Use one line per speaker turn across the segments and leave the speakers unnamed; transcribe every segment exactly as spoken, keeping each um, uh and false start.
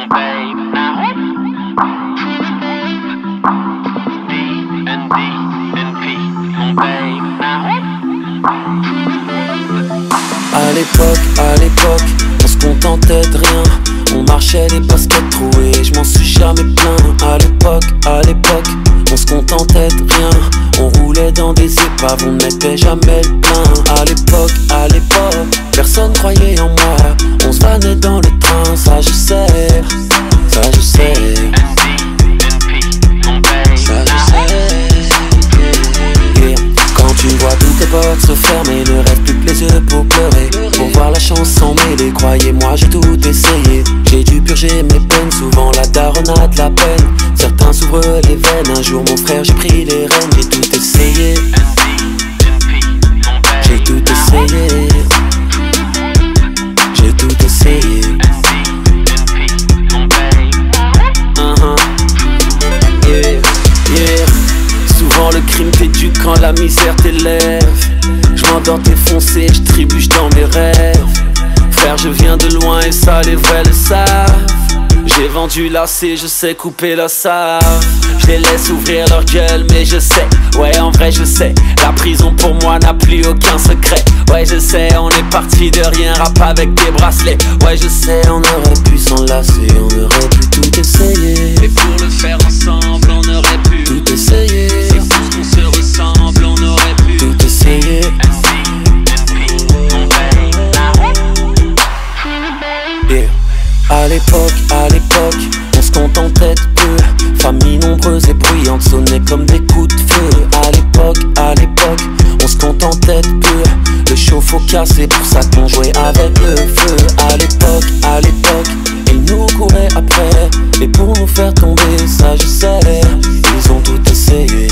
babe, now D and D and P, mon babe, now.
À l'époque, à l'époque, on se contentait de rien. On marchait les baskets trouées, je m'en suis jamais plaint. À l'époque, à l'époque, on se contentait de rien. On roulait dans des épaves, on mettait jamais le plein. À l'époque, à l'époque, personne croyait en moi. On se vannait dans le train, ça je sais, ça je sais. Ça je sais. Yeah. Quand tu vois tous tes potes se fermer, ne reste plus que les yeux pour pleurer. Pour voir la chance s'en mêler, croyez-moi j'ai tout essayé. J'ai dû purger mes peines, souvent la daronne a de la peine. Certains s'ouvrent les veines, un jour mon frère j'ai pris les rênes. J'ai tout essayé, j'ai tout essayé, j'ai tout essayé. Uh-huh. Yeah, yeah. Souvent le crime t'éduque quand la misère t'élève. J'm'endors défoncé, j'trébuche dans mes rêves. Frère, je viens de loin et ça les vrais le savent. J'ai vendu lacet, je sais couper la save. Je les laisse ouvrir leur gueule, mais je sais, ouais en vrai je sais. La prison pour moi n'a plus aucun secret. Ouais je sais, on est parti de rien, rap avec des bracelets. Ouais je sais, on aurait pu s'enlacer, on aurait pu tout essayer.
Et pour le faire ensemble, on aurait pu
tout essayer.
C'est fou qu'on se ressemble, on aurait pu
tout essayer. Yeah. À l'époque, à l'époque, on se contentait de peu. Famille nombreuse et bruyante sonnait comme des coups de feu. À l'époque, à l'époque, on se contentait de peu. Le chauffe-eau cassé, pour ça qu'on jouait avec le feu. À l'époque, à l'époque, ils nous couraient après. Et pour nous faire tomber, ça je sais, ils ont tout essayé.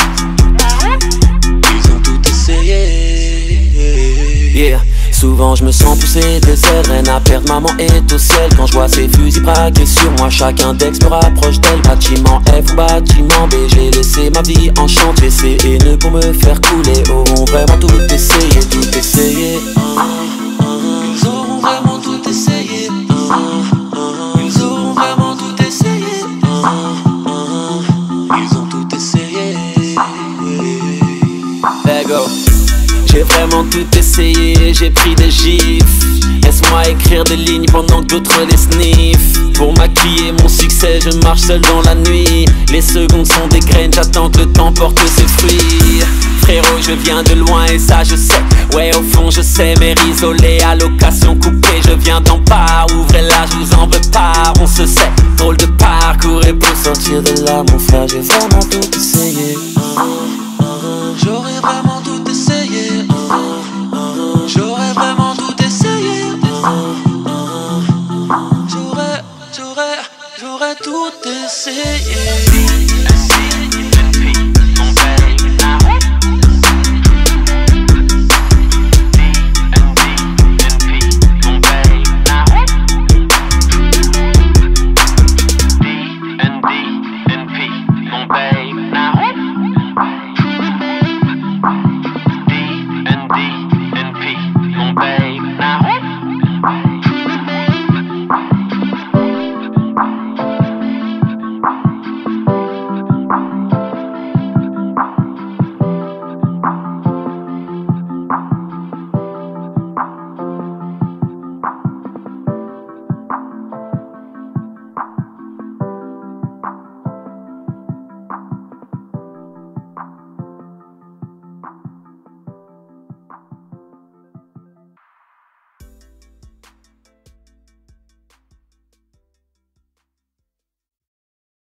Ils ont tout essayé. Yeah. Souvent je me sens pousser des ailes, reine à perdre, maman est au ciel. Quand je vois ces fusils braqués sur moi, chaque index me rapproche d'elle. Bâtiment F ou bâtiment B, j'ai laissé ma vie en chantier. Ces haineux pour me faire couler auront vraiment tout essayé, tout essayé. Ils auront vraiment tout essayé. Ils auront vraiment tout essayé. Ils ont tout essayé. Let go. J'ai vraiment tout essayé, j'ai pris des gifs. Laisse-moi écrire des lignes pendant que d'autres les sniffent. Pour maquiller mon succès, je marche seul dans la nuit. Les secondes sont des graines, j'attends que le temps porte ses fruits. Frérot, je viens de loin et ça je sais. Ouais, au fond je sais, mère isolée, allocation coupée. Je viens d'en bas, ouvrez-la, je vous en veux pas. On se sait, drôle de parcours. Et pour sortir de là, mon frère, j'ai vraiment tout essayé. J'aurais vraiment tout essayé. J'aurais vraiment tout essayé. J'aurais, j'aurais, j'aurais tout essayé.